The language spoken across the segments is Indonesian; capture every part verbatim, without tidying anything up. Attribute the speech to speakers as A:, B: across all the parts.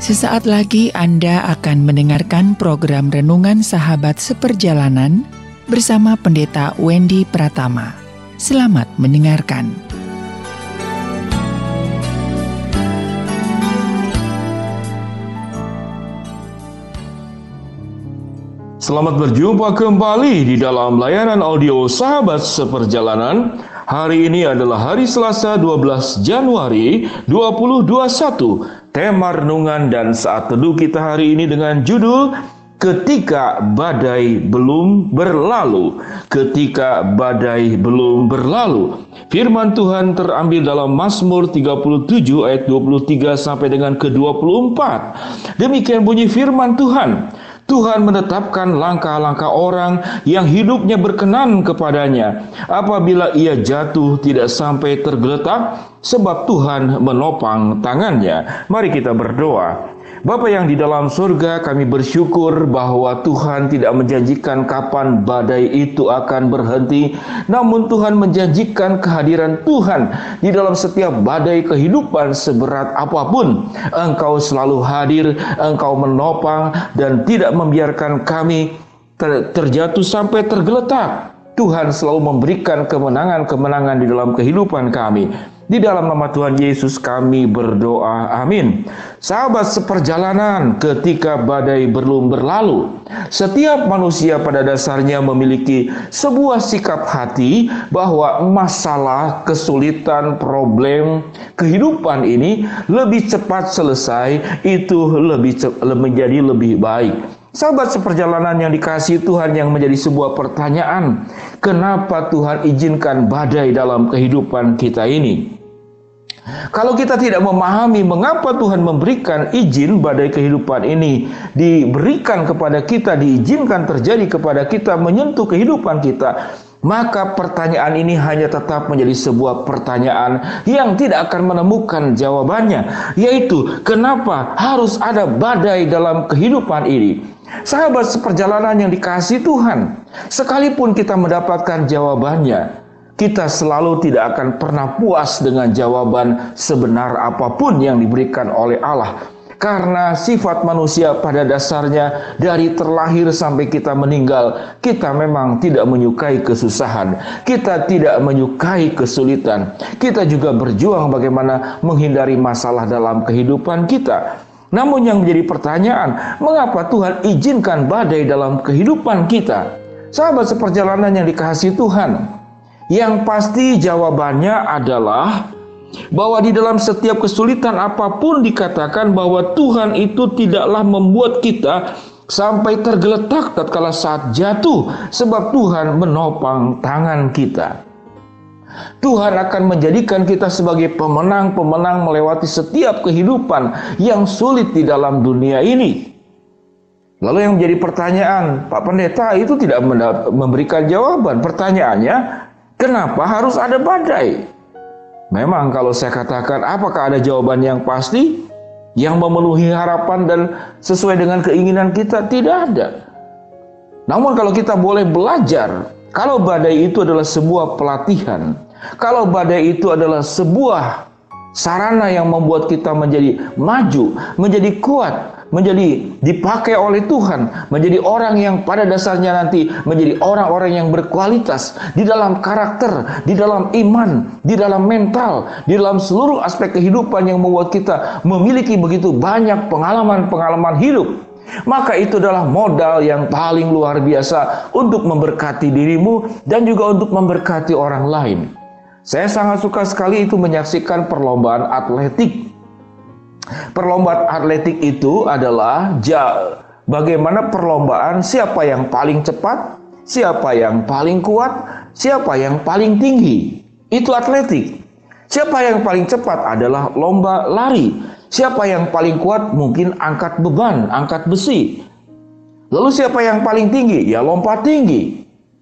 A: Sesaat lagi Anda akan mendengarkan program Renungan Sahabat Seperjalanan bersama Pendeta Wendy Pratama. Selamat mendengarkan.
B: Selamat berjumpa kembali di dalam layanan audio Sahabat Seperjalanan. Hari ini adalah hari Selasa dua belas Januari dua ribu dua puluh satu. Tema renungan dan saat teduh kita hari ini dengan judul Ketika Badai Belum Berlalu. Ketika badai belum berlalu. Firman Tuhan terambil dalam Mazmur tiga puluh tujuh ayat dua puluh tiga sampai dengan ke dua puluh empat. Demikian bunyi firman Tuhan. Tuhan menetapkan langkah-langkah orang yang hidupnya berkenan kepadanya. Apabila ia jatuh tidak sampai tergeletak, sebab Tuhan menopang tangannya. Mari kita berdoa. Bapa yang di dalam surga, kami bersyukur bahwa Tuhan tidak menjanjikan kapan badai itu akan berhenti, namun Tuhan menjanjikan kehadiran Tuhan di dalam setiap badai kehidupan seberat apapun. Engkau selalu hadir, Engkau menopang dan tidak membiarkan kami ter- terjatuh sampai tergeletak. Tuhan selalu memberikan kemenangan-kemenangan di dalam kehidupan kami. Di dalam nama Tuhan Yesus kami berdoa, amin. Sahabat seperjalanan, ketika badai belum berlalu. Setiap manusia pada dasarnya memiliki sebuah sikap hati bahwa masalah, kesulitan, problem, kehidupan ini lebih cepat selesai, itu lebih menjadi lebih baik. Sahabat seperjalanan yang dikasihi Tuhan, yang menjadi sebuah pertanyaan, kenapa Tuhan izinkan badai dalam kehidupan kita ini? Kalau kita tidak memahami mengapa Tuhan memberikan izin badai kehidupan ini diberikan kepada kita, diizinkan terjadi kepada kita, menyentuh kehidupan kita, maka pertanyaan ini hanya tetap menjadi sebuah pertanyaan yang tidak akan menemukan jawabannya, yaitu kenapa harus ada badai dalam kehidupan ini? Sahabat seperjalanan yang dikasihi Tuhan, sekalipun kita mendapatkan jawabannya, kita selalu tidak akan pernah puas dengan jawaban sebenar apapun yang diberikan oleh Allah. Karena sifat manusia pada dasarnya dari terlahir sampai kita meninggal, kita memang tidak menyukai kesusahan, kita tidak menyukai kesulitan. Kita juga berjuang bagaimana menghindari masalah dalam kehidupan kita. Namun yang menjadi pertanyaan, mengapa Tuhan izinkan badai dalam kehidupan kita? Sahabat seperjalanan yang dikasihi Tuhan, yang pasti jawabannya adalah bahwa di dalam setiap kesulitan apapun dikatakan bahwa Tuhan itu tidaklah membuat kita sampai tergeletak tatkala saat jatuh, sebab Tuhan menopang tangan kita. Tuhan akan menjadikan kita sebagai pemenang-pemenang melewati setiap kehidupan yang sulit di dalam dunia ini. Lalu yang menjadi pertanyaan, Pak Pendeta itu tidak memberikan jawaban. Pertanyaannya, kenapa harus ada badai? Memang kalau saya katakan apakah ada jawaban yang pasti, yang memenuhi harapan dan sesuai dengan keinginan kita? Tidak ada. Namun kalau kita boleh belajar, kalau badai itu adalah sebuah pelatihan, kalau badai itu adalah sebuah sarana yang membuat kita menjadi maju, menjadi kuat, menjadi dipakai oleh Tuhan, menjadi orang yang pada dasarnya nanti menjadi orang-orang yang berkualitas di dalam karakter, di dalam iman, di dalam mental, di dalam seluruh aspek kehidupan yang membuat kita memiliki begitu banyak pengalaman-pengalaman hidup. Maka itu adalah modal yang paling luar biasa untuk memberkati dirimu dan juga untuk memberkati orang lain. Saya sangat suka sekali itu menyaksikan perlombaan atletik. Perlombaan atletik itu adalah ja, bagaimana perlombaan siapa yang paling cepat, siapa yang paling kuat, siapa yang paling tinggi. Itu atletik. Siapa yang paling cepat adalah lomba lari. Siapa yang paling kuat mungkin angkat beban, angkat besi. Lalu siapa yang paling tinggi? Ya lompat tinggi.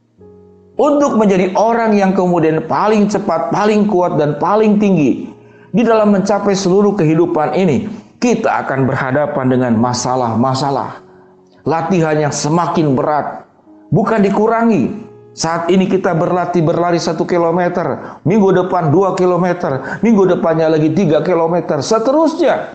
B: Untuk menjadi orang yang kemudian paling cepat, paling kuat, dan paling tinggi di dalam mencapai seluruh kehidupan ini, kita akan berhadapan dengan masalah-masalah. Latihan yang semakin berat, bukan dikurangi. Saat ini kita berlatih berlari satu kilometer, minggu depan dua kilometer, minggu depannya lagi tiga kilometer, seterusnya.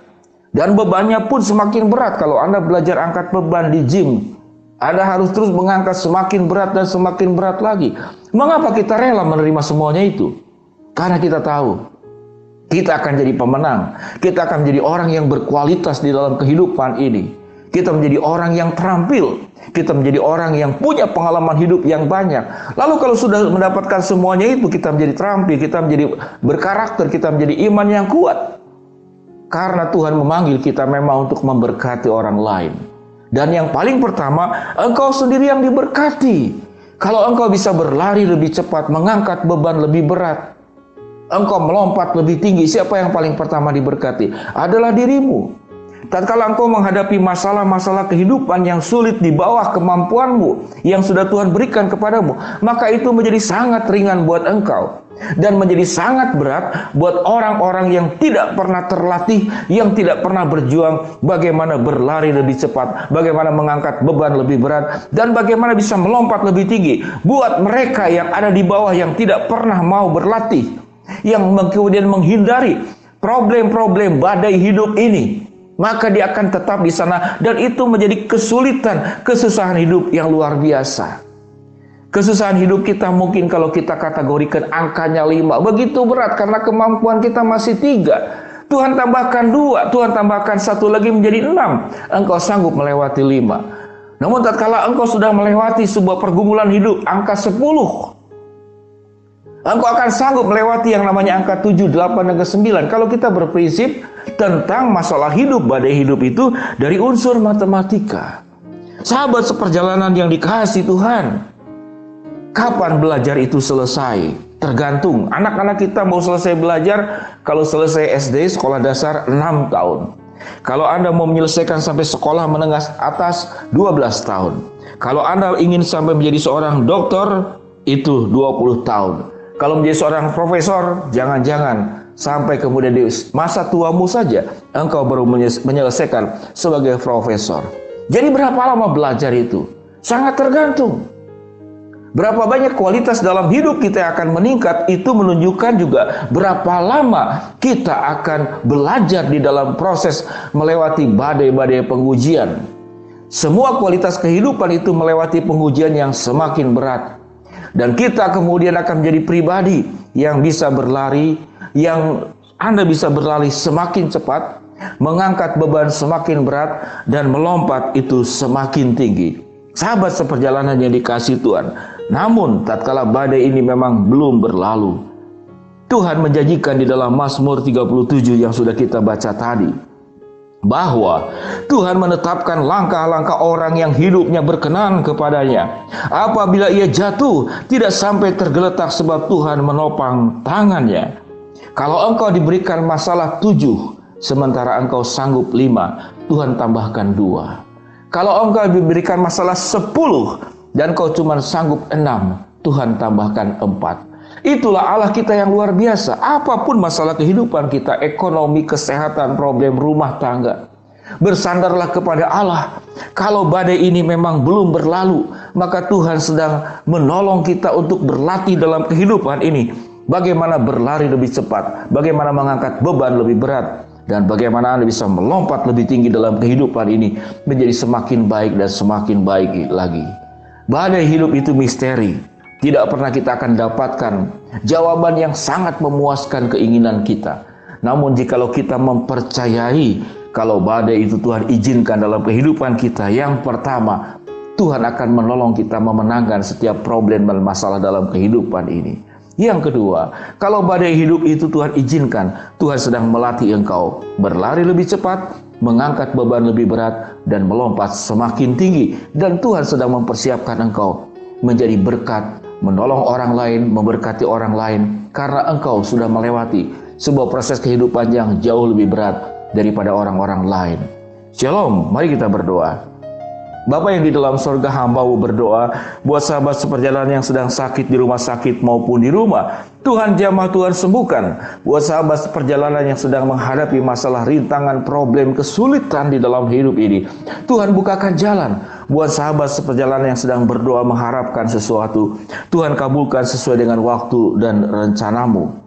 B: Dan bebannya pun semakin berat. Kalau Anda belajar angkat beban di gym, Anda harus terus mengangkat semakin berat dan semakin berat lagi. Mengapa kita rela menerima semuanya itu? Karena kita tahu kita akan jadi pemenang. Kita akan menjadi orang yang berkualitas di dalam kehidupan ini. Kita menjadi orang yang terampil. Kita menjadi orang yang punya pengalaman hidup yang banyak. Lalu kalau sudah mendapatkan semuanya itu, kita menjadi terampil, kita menjadi berkarakter, kita menjadi iman yang kuat. Karena Tuhan memanggil kita memang untuk memberkati orang lain. Dan yang paling pertama, engkau sendiri yang diberkati. Kalau engkau bisa berlari lebih cepat, mengangkat beban lebih berat, engkau melompat lebih tinggi, siapa yang paling pertama diberkati? Adalah dirimu. Tatkala engkau menghadapi masalah-masalah kehidupan yang sulit di bawah kemampuanmu yang sudah Tuhan berikan kepadamu, maka itu menjadi sangat ringan buat engkau. Dan menjadi sangat berat buat orang-orang yang tidak pernah terlatih, yang tidak pernah berjuang bagaimana berlari lebih cepat, bagaimana mengangkat beban lebih berat, dan bagaimana bisa melompat lebih tinggi. Buat mereka yang ada di bawah yang tidak pernah mau berlatih, yang kemudian menghindari problem-problem badai hidup ini, maka dia akan tetap di sana, dan itu menjadi kesulitan, kesusahan hidup yang luar biasa. Kesusahan hidup kita mungkin kalau kita kategorikan angkanya lima, begitu berat karena kemampuan kita masih tiga. Tuhan tambahkan dua, Tuhan tambahkan satu lagi menjadi enam. Engkau sanggup melewati lima. Namun tatkala engkau sudah melewati sebuah pergumulan hidup, angka sepuluh, engkau akan sanggup melewati yang namanya angka tujuh, delapan, dan ke sembilan. Kalau kita berprinsip tentang masalah hidup, badai hidup itu dari unsur matematika. Sahabat seperjalanan yang dikasihi Tuhan, kapan belajar itu selesai? Tergantung. Anak-anak kita mau selesai belajar, kalau selesai S D, sekolah dasar, enam tahun. Kalau Anda mau menyelesaikan sampai sekolah menengah atas, dua belas tahun. Kalau Anda ingin sampai menjadi seorang dokter, itu dua puluh tahun. Kalau menjadi seorang profesor, jangan-jangan sampai kemudian di masa tuamu saja engkau baru menyelesaikan sebagai profesor. Jadi berapa lama belajar itu? Sangat tergantung. Berapa banyak kualitas dalam hidup kita yang akan meningkat, itu menunjukkan juga berapa lama kita akan belajar di dalam proses melewati badai-badai pengujian. Semua kualitas kehidupan itu melewati pengujian yang semakin berat. Dan kita kemudian akan menjadi pribadi yang bisa berlari, yang Anda bisa berlari semakin cepat, mengangkat beban semakin berat, dan melompat itu semakin tinggi. Sahabat seperjalanan yang dikasihi Tuhan, namun tatkala badai ini memang belum berlalu, Tuhan menjanjikan di dalam Mazmur tiga puluh tujuh yang sudah kita baca tadi, bahwa Tuhan menetapkan langkah-langkah orang yang hidupnya berkenan kepadanya. Apabila ia jatuh, tidak sampai tergeletak sebab Tuhan menopang tangannya. Kalau engkau diberikan masalah tujuh, sementara engkau sanggup lima, Tuhan tambahkan dua. Kalau engkau diberikan masalah sepuluh, dan kau cuma sanggup enam, Tuhan tambahkan empat. Itulah Allah kita yang luar biasa. Apapun masalah kehidupan kita, ekonomi, kesehatan, problem rumah tangga, bersandarlah kepada Allah. Kalau badai ini memang belum berlalu, maka Tuhan sedang menolong kita untuk berlatih dalam kehidupan ini. Bagaimana berlari lebih cepat, bagaimana mengangkat beban lebih berat, dan bagaimana Anda bisa melompat lebih tinggi dalam kehidupan ini menjadi semakin baik dan semakin baik lagi. Badai hidup itu misteri. Tidak pernah kita akan dapatkan jawaban yang sangat memuaskan keinginan kita. Namun jikalau kita mempercayai kalau badai itu Tuhan izinkan dalam kehidupan kita, yang pertama, Tuhan akan menolong kita memenangkan setiap problem dan masalah dalam kehidupan ini. Yang kedua, kalau badai hidup itu Tuhan izinkan, Tuhan sedang melatih engkau berlari lebih cepat, mengangkat beban lebih berat, dan melompat semakin tinggi. Dan Tuhan sedang mempersiapkan engkau menjadi berkat, menolong orang lain, memberkati orang lain, karena engkau sudah melewati sebuah proses kehidupan yang jauh lebih berat daripada orang-orang lain. Shalom, mari kita berdoa. Bapa yang di dalam surga, hamba-Mu berdoa buat sahabat seperjalanan yang sedang sakit di rumah sakit maupun di rumah. Tuhan jamah, Tuhan sembuhkan. Buat sahabat seperjalanan yang sedang menghadapi masalah, rintangan, problem, kesulitan di dalam hidup ini, Tuhan bukakan jalan. Buat sahabat seperjalanan yang sedang berdoa mengharapkan sesuatu, Tuhan kabulkan sesuai dengan waktu dan rencana-Mu.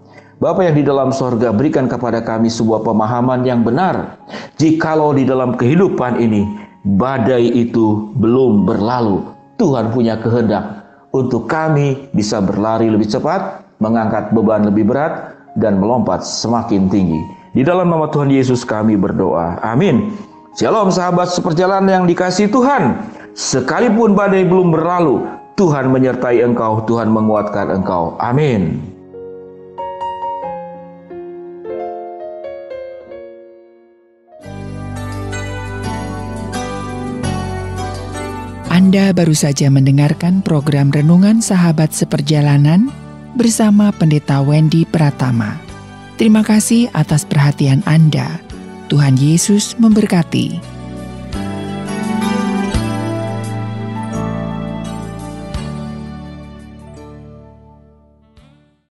B: Bapa yang di dalam sorga, berikan kepada kami sebuah pemahaman yang benar. Jikalau di dalam kehidupan ini, badai itu belum berlalu, Tuhan punya kehendak untuk kami bisa berlari lebih cepat, mengangkat beban lebih berat, dan melompat semakin tinggi. Di dalam nama Tuhan Yesus kami berdoa. Amin. Shalom sahabat seperjalanan yang dikasihi Tuhan. Sekalipun badai belum berlalu, Tuhan menyertai engkau, Tuhan menguatkan engkau. Amin.
A: Anda baru saja mendengarkan program Renungan Sahabat Seperjalanan bersama Pendeta Wendy Pratama. Terima kasih atas perhatian Anda. Tuhan Yesus memberkati.